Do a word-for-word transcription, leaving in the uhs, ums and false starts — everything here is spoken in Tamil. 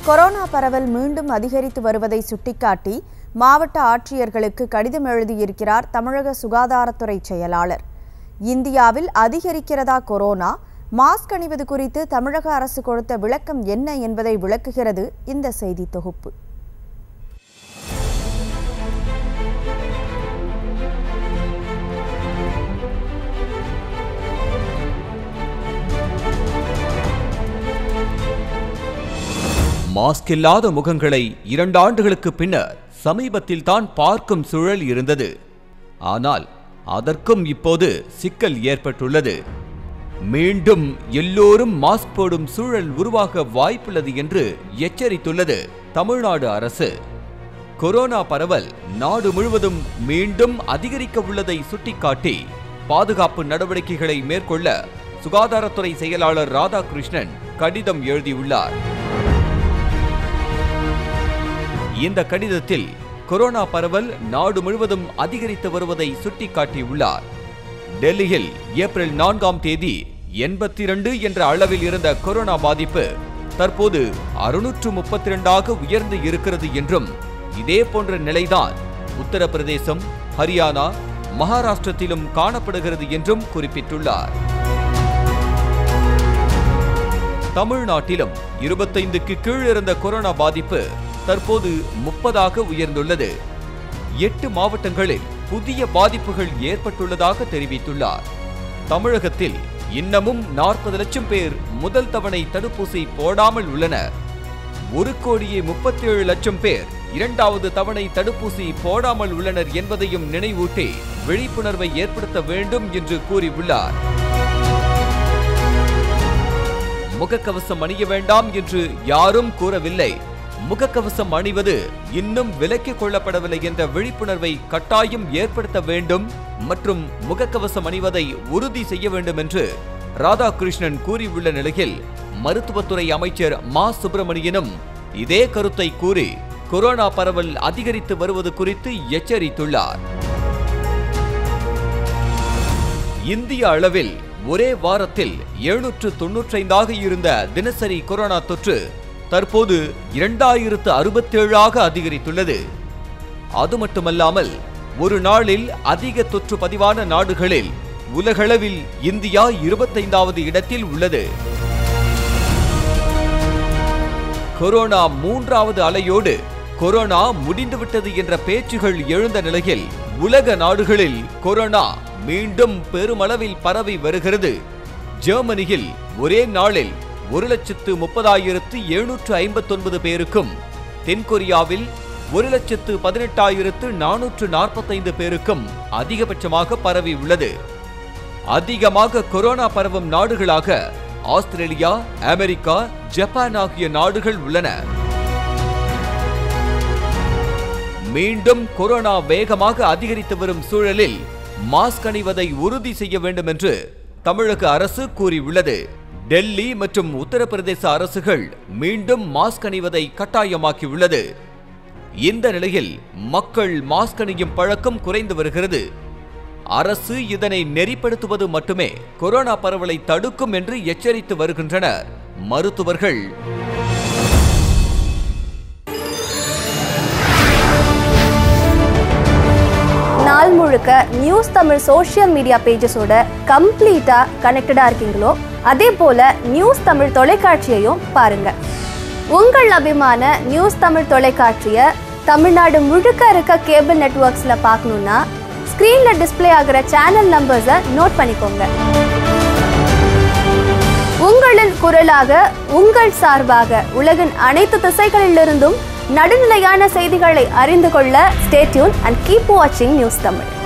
கொரோனா பரவல் மீண்டும் அதிகரித்து வருவதை சுட்டிக்காட்டி மாவட்ட ஆட்சியர்களுக்கு கடிதம் எழுதியிருக்கிறார் தமிழக சுகாதாரத்துறை செயலாளர். இந்தியாவில் அதிகரிக்கிறதா கொரோனா? மாஸ்க் அணிவது குறித்து தமிழக அரசு கொடுத்த விளக்கம் என்ன என்பதை விளக்குகிறது இந்த செய்தி தொகுப்பு. மாஸ்க் இல்லாத முகங்களை இரண்டு ஆண்டுகளுக்கு பின்னர் சமீபத்தில் தான் பார்க்கும் சூழல் இருந்தது. ஆனால் அதற்கும் இப்போது சிக்கல் ஏற்பட்டுள்ளது. மீண்டும் எல்லோரும் மாஸ்க் போடும் சூழல் உருவாக வாய்ப்புள்ளது என்று எச்சரித்துள்ளது தமிழ்நாடு அரசு. கொரோனா பரவல் நாடு முழுவதும் மீண்டும் அதிகரிக்க உள்ளதை சுட்டிக்காட்டி பாதுகாப்பு நடவடிக்கைகளை மேற்கொள்ள சுகாதாரத்துறை செயலாளர் ராதாகிருஷ்ணன் கடிதம் எழுதியுள்ளார். இந்த கடிதத்தில் கொரோனா பரவல் நாடு முழுவதும் அதிகரித்து வருவதை சுட்டிக்காட்டியுள்ளார். டெல்லியில் ஏப்ரல் நான்காம் தேதி எண்பத்தி இரண்டு என்ற அளவில் இருந்த கொரோனா பாதிப்பு தற்போது அறுநூற்று முப்பத்தி இரண்டாக உயர்ந்து இருக்கிறது என்றும், இதே போன்ற நிலைதான் உத்தரப்பிரதேசம், ஹரியானா, மகாராஷ்டிரத்திலும் காணப்படுகிறது என்றும் குறிப்பிட்டுள்ளார். தமிழ்நாட்டிலும் இருபத்தைந்துக்கு கீழ் இருந்த கொரோனா பாதிப்பு தற்போது முப்பதாக உயர்ந்துள்ளது. எட்டு மாவட்டங்களில் புதிய பாதிப்புகள் ஏற்பட்டுள்ளதாக தெரிவித்துள்ளார். தமிழகத்தில் இன்னமும் நாற்பது லட்சம் பேர் முதல் தவணை தடுப்பூசி போடாமல் உள்ளனர். ஒரு கோடியே முப்பத்தி ஏழு லட்சம் பேர் இரண்டாவது தவணை தடுப்பூசி போடாமல் உள்ளனர் என்பதையும் நினைவூட்டி விழிப்புணர்வை ஏற்படுத்த வேண்டும் என்று கூறியுள்ளார். முகக்கவசம் அணிய வேண்டாம் என்று யாரும் கூறவில்லை. முகக்கவசம் அணிவது இன்னும் விலக்கிக் கொள்ளப்படவில்லை என்ற விழிப்புணர்வை கட்டாயம் ஏற்படுத்த வேண்டும் மற்றும் முகக்கவசம் அணிவதை உறுதி செய்ய வேண்டும் என்று ராதாகிருஷ்ணன் கூறியுள்ள நிலையில், மருத்துவத்துறை அமைச்சர் மா சுப்பிரமணியனும் இதே கருத்தை கூறி கொரோனா பரவல் அதிகரித்து வருவது குறித்து எச்சரித்துள்ளார். இந்திய அளவில் ஒரே வாரத்தில் எழுநூற்று தொன்னூற்றி ஐந்தாக இருந்த தினசரி கொரோனா தொற்று தற்போது இரண்டாயிரத்து அறுபத்தி ஏழாக அதிகரித்துள்ளது. அது மட்டுமல்லாமல் ஒரு நாளில் அதிக தொற்று பதிவான நாடுகளில் உலகளவில் இந்தியா இருபத்தைந்தாவது இடத்தில் உள்ளது. கொரோனா மூன்றாவது அலையோடு கொரோனா முடிந்துவிட்டது என்ற பேச்சுகள் எழுந்த நிலையில் உலக நாடுகளில் கொரோனா மீண்டும் பெருமளவில் பரவி வருகிறது. ஜெர்மனியில் ஒரே நாளில் ஒரு லட்சத்து முப்பதாயிரத்து எழுநூற்று ஐம்பத்தி ஒன்பது பேருக்கும், தென்கொரியாவில் ஒரு லட்சத்து பதினெட்டாயிரத்து நானூற்று நாற்பத்தைந்து பேருக்கும் அதிகபட்சமாக பரவி உள்ளது. அதிகமாக கொரோனா பரவும் நாடுகளாக ஆஸ்திரேலியா, அமெரிக்கா, ஜப்பான் ஆகிய நாடுகள் உள்ளன. மீண்டும் கொரோனா வேகமாக அதிகரித்து வரும் சூழலில் மாஸ்க் அணிவதை உறுதி செய்ய வேண்டும் என்று தமிழக அரசு கூறியுள்ளது. டெல்லி மற்றும் உத்தரப்பிரதேச அரசுகள் மீண்டும் மாஸ்க் அணிவதை கட்டாயமாக்கியுள்ளது. இந்த நிலையில் மக்கள் மாஸ்க் அணியும் பழக்கம் குறைந்து வருகிறது. அரசு இதனை நெறிப்படுத்துவது மட்டுமே கொரோனா பரவலை தடுக்கும் என்று எச்சரித்து வருகின்றனர் மருத்துவர்கள். நாள் முழுக்க நியூஸ் தமிழ் சோஷியல் மீடியா பேஜஸோட கம்ப்ளீட்டா கனெக்டடா இருக்கீங்களோ, அதே போல நியூஸ் தமிழ் தொலைக்காட்சியையும் பாருங்க. உங்கள் அபிமான நியூஸ் தமிழ் தொலைக்காட்சியை தமிழ்நாடு முழுக்க இருக்க கேபிள் நெட்வொர்க்ஸ்ல பார்க்கணும்னா ஸ்கிரீன்ல டிஸ்பிளே ஆகிற சேனல் நம்பர்ஸை நோட் பண்ணிக்கோங்க. உங்களின் குரலாக, உங்கள் சார்பாக உலகின் அனைத்து திசைகளிலிருந்தும் நடுநிலையான செய்திகளை அறிந்து கொள்ள ஸ்டே டியூன் அண்ட் கீப் வாட்சிங் நியூஸ் தமிழ்.